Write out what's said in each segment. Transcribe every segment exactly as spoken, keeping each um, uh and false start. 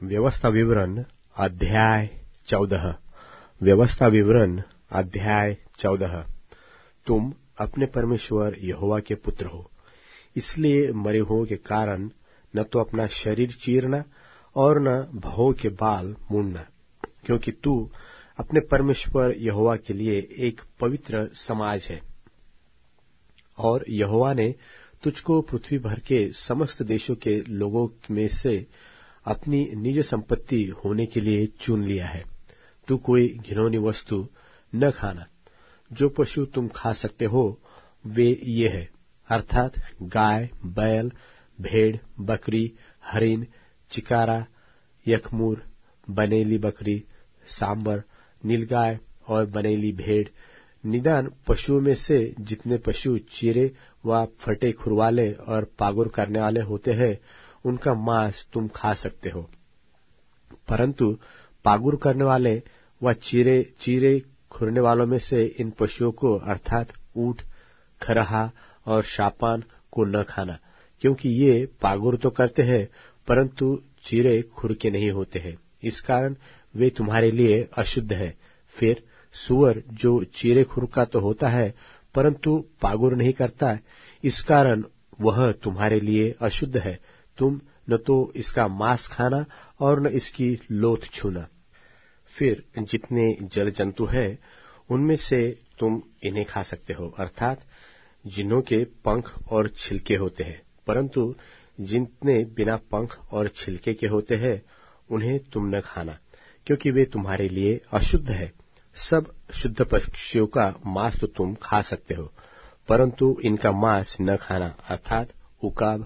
व्यवस्था विवरण अध्याय चौदह। व्यवस्था विवरण अध्याय चौदह। तुम अपने परमेश्वर यहोवा के पुत्र हो, इसलिए मरे हुओं के कारण न तो अपना शरीर चीरना और न भवों के बाल मूंडना, क्योंकि तू अपने परमेश्वर यहोवा के लिए एक पवित्र समाज है। और यहोवा ने तुझको पृथ्वी भर के समस्त देशों के लोगों में से अपनी निज संपत्ति होने के लिए चुन लिया है। तू कोई घिनौनी वस्तु न खाना। जो पशु तुम खा सकते हो वे ये है, अर्थात गाय, बैल, भेड़, बकरी, हरिन, चिकारा, यखमूर, बनेली बकरी, सांबर, नीलगाय और बनेली भेड़। निदान पशुओं में से जितने पशु चीरे व फटे खुरवाले और पागुर करने वाले होते हैं, उनका मांस तुम खा सकते हो। परंतु पागुर करने वाले व चीरे चीरे खुरने वालों में से इन पशुओं को, अर्थात ऊंट, खरहा और शापान को न खाना, क्योंकि ये पागुर तो करते हैं परंतु चीरे खुर के नहीं होते हैं, इस कारण वे तुम्हारे लिए अशुद्ध है। फिर सूअर जो चीरे खुर का तो होता है परंतु पागुर नहीं करता, इस कारण वह तुम्हारे लिए अशुद्ध है। तुम न तो इसका मांस खाना और न इसकी लोथ छूना। फिर जितने जल जंतु हैं उनमें से तुम इन्हें खा सकते हो, अर्थात जिन्हों के पंख और छिलके होते हैं, परंतु जितने बिना पंख और छिलके के होते हैं उन्हें तुम न खाना, क्योंकि वे तुम्हारे लिए अशुद्ध है। सब शुद्ध पक्षियों का मांस तो तुम खा सकते हो, परंतु इनका मांस न खाना, अर्थात उकाब,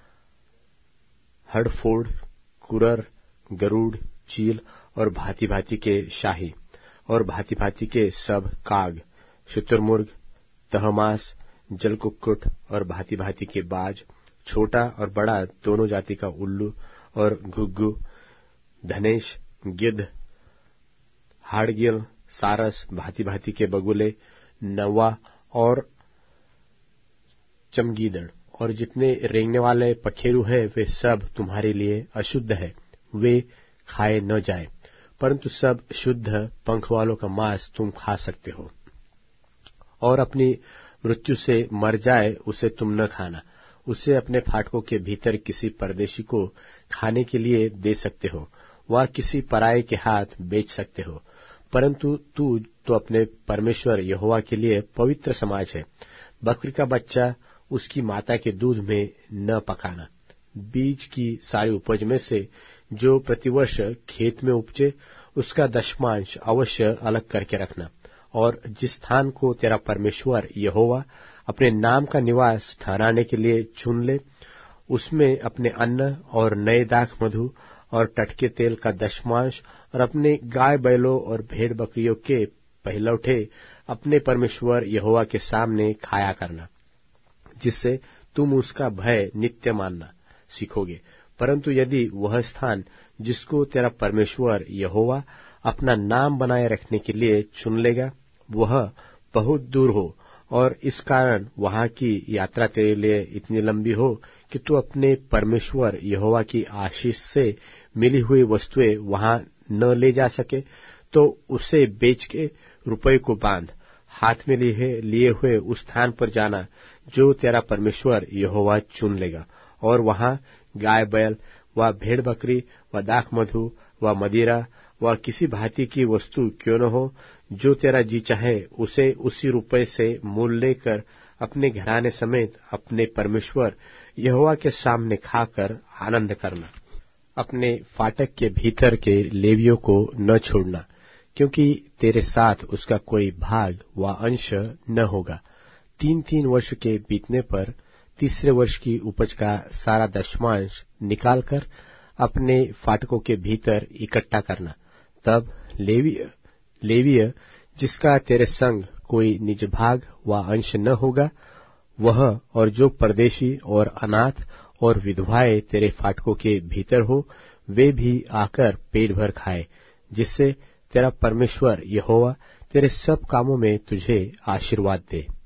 हड़फोड़, कुरर, गरुड़, चील और भांति भांति के शाही और भांति भांति के सब काग, शुतुरमुर्ग, तहमास, जलकुक्कुट और भांति भांति के बाज, छोटा और बड़ा दोनों जाति का उल्लू और घुग्गू, धनेश, गिद्ध, हाड़गिल, सारस, भांति भांति के बगुले, नवा और चमगीदड़ और जितने रेंगने वाले पखेरु हैं वे सब तुम्हारे लिए अशुद्ध है, वे खाए न जाए, परंतु सब शुद्ध पंख वालों का मांस तुम खा सकते हो। और अपनी मृत्यु से मर जाए उसे तुम न खाना, उसे अपने फाटकों के भीतर किसी परदेशी को खाने के लिए दे सकते हो, वह किसी पराये के हाथ बेच सकते हो, परंतु तू तो अपने परमेश्वर यहोवा के लिए पवित्र समाज है। बकरी का बच्चा उसकी माता के दूध में न पकाना। बीज की सारी उपज में से जो प्रतिवर्ष खेत में उपजे उसका दशमांश अवश्य अलग करके रखना। और जिस स्थान को तेरा परमेश्वर यहोवा अपने नाम का निवास ठहराने के लिए चुन ले, उसमें अपने अन्न और नए दाख मधु और टटके तेल का दशमांश और अपने गाय बैलों और भेड़ बकरियों के पहलौठे अपने परमेश्वर यहोवा के सामने खाया करना, जिससे तुम उसका भय नित्य मानना सीखोगे। परंतु यदि वह स्थान जिसको तेरा परमेश्वर यहोवा अपना नाम बनाए रखने के लिए चुन लेगा वह बहुत दूर हो और इस कारण वहां की यात्रा तेरे लिए इतनी लंबी हो कि तू अपने परमेश्वर यहोवा की आशीष से मिली हुई वस्तुएं वहां न ले जा सके, तो उसे बेच के रुपये को बांध हाथ में लिए लिए हुए उस स्थान पर जाना जो तेरा परमेश्वर यहोवा चुन लेगा, और वहां गाय बैल व भेड़ बकरी व दाख मधु व मदिरा व किसी भांति की वस्तु क्यों न हो, जो तेरा जी चाहे उसे उसी रुपये से मूल लेकर अपने घराने समेत अपने परमेश्वर यहोवा के सामने खाकर आनंद करना। अपने फाटक के भीतर के लेवियों को न छोड़ना, क्योंकि तेरे साथ उसका कोई भाग व अंश न होगा। तीन तीन वर्ष के बीतने पर तीसरे वर्ष की उपज का सारा दशमांश निकालकर अपने फाटकों के भीतर इकट्ठा करना। तब लेवीय लेवीय जिसका तेरे संग कोई निज भाग व अंश न होगा, वह और जो परदेशी और अनाथ और विधवाएं तेरे फाटकों के भीतर हो, वे भी आकर पेट भर खाए, जिससे तेरा परमेश्वर यहोवा तेरे सब कामों में तुझे आशीर्वाद दे।